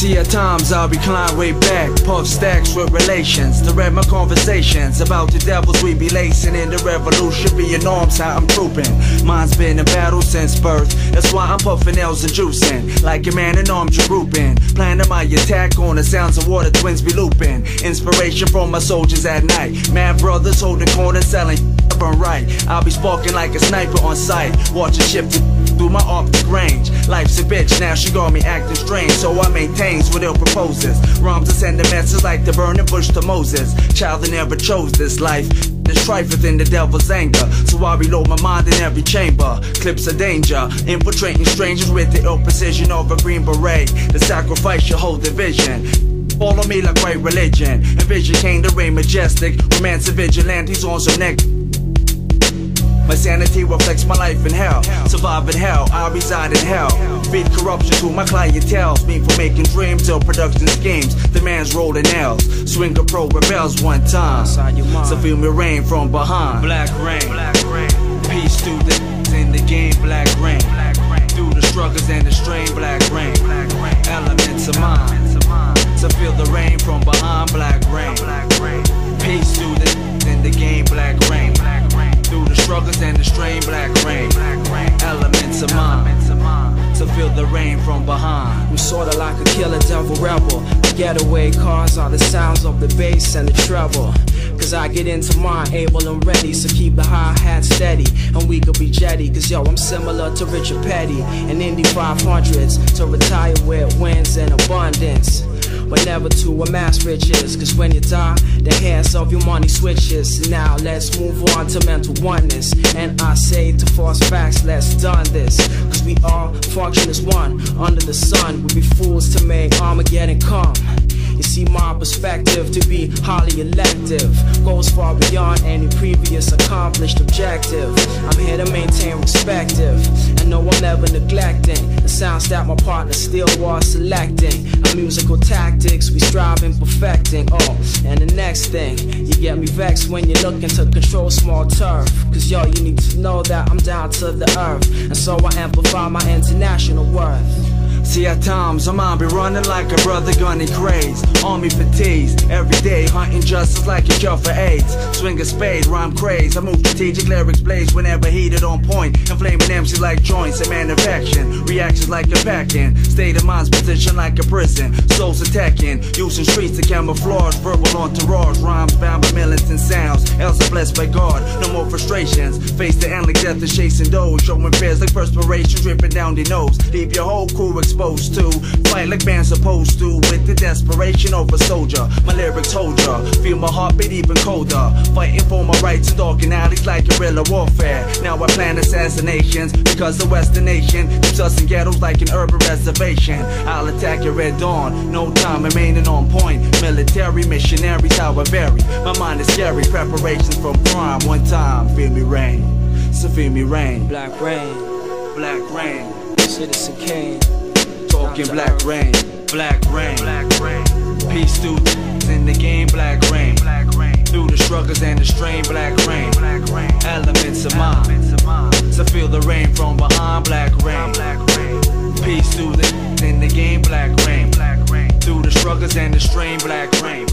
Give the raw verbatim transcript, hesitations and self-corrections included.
See, at times I'll recline way back, puff stacks with relations to read my conversations about the devils we be lacing in the revolution. Being norms how I'm trooping. Mine's been in battle since birth. That's why I'm puffing L's and juicing like a man in arms grouping. Planning my attack on the sounds of water twins be looping. Inspiration from my soldiers at night. Mad brothers holding corners selling run right. I'll be sparking like a sniper on sight. Watch it shift through my optic range. Life's a bitch, now she got me acting strange, so I maintains what ill proposes. Rhymes to send a message like the burning bush to Moses. Child that never chose this life. There's strife within the devil's anger, so I reload my mind in every chamber. Clips of danger, infiltrating strangers with the ill precision of a green beret. The sacrifice your whole division. Follow me like white religion. Envision came the reign majestic. Romance and vigilantes on some neck. My sanity reflects my life in hell. Survive in hell, I reside in hell. Feed corruption to my clientele. Mean for making dreams till production schemes. The man's rolling nails. Swinger Pro rebels one time. So feel me rain from behind. Black rain. Peace to the in the game. Black rain. Through the struggles and the strain. Black rain. Elements of mine. So feel the rain from behind. Black rain. Peace to the in the game. Black rain. Through the struggles and the strain, black rain. Elements of mine, to feel the rain from behind. I'm sorta like a killer devil rebel. The getaway cars are the sounds of the bass and the treble. Cause I get into mine, able and ready. So keep the hi-hat steady, and we could be jetty. Cause yo, I'm similar to Richard Petty and Indy five hundreds. To retire with wins in abundance, but never to amass riches. Cause when you die, the hands of your money switches. Now let's move on to mental oneness. And I say to false facts, let's done this. Cause we all function as one under the sun. We'd be fools to make Armageddon come. You see, my perspective to be highly elective goes far beyond any previous accomplished objective. I'm here to maintain perspective, and no, I'm never neglecting the sounds that my partner still was selecting. Our musical tactics we strive in perfecting. Oh, and the next thing, you get me vexed when you're looking to control small turf. Cause yo, you need to know that I'm down to the earth, and so I amplify my international worth. See, at times, my mind be running like a brother gunning craze. Army fatigues, every day hunting justice like a cure for AIDS. Swing a spade, rhyme craze. I move strategic lyrics blaze whenever heated on point. Inflaming M Cs like joints, a man of action. Reactions like a packing. State of mind's position like a prison. Souls attacking, using streets to camouflage. Verbal entourage, rhymes bound by militant sounds. Else are blessed by God, no more frustrations. Face the end like death and chasing those. Showing fears like perspiration dripping down the nose. Leave your whole crew exposed to fight like man's supposed to, with the desperation of a soldier. My lyrics hold ya, feel my heartbeat even colder. Fighting for my rights in dark alleys like guerrilla warfare. Now I plan assassinations because the Western nation keeps us in ghettos like an urban reservation. I'll attack your red dawn, no time remaining on point. Military missionaries, how I vary. My mind is scary, preparations from crime. One time, feel me rain, so feel me rain. Black rain, black rain. Citizen Kane. Talking black rain, black rain, black rain. Peace through in the game, black rain, black rain. Through the struggles and the strain, black rain, black rain. Elements of mine, to feel the rain from behind, black rain, black rain. Peace through the in the game, black rain, black rain. Through the struggles and the strain, black rain.